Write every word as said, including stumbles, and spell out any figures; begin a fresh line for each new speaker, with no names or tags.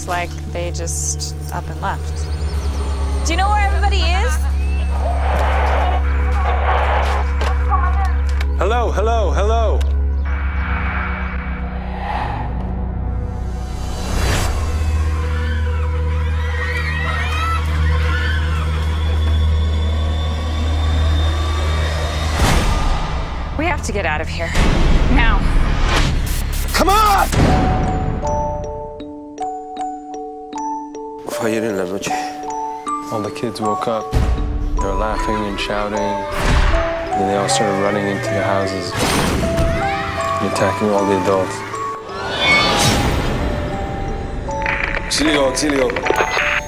looks like they just up and left. Do you know where everybody is?
Hello, hello, hello.
We have to get out of here. Now.
Come on! Fue ayer en la noche. All the kids woke up. They were laughing and shouting. And then they all started running into the houses and attacking all the adults. Auxilio, auxilio.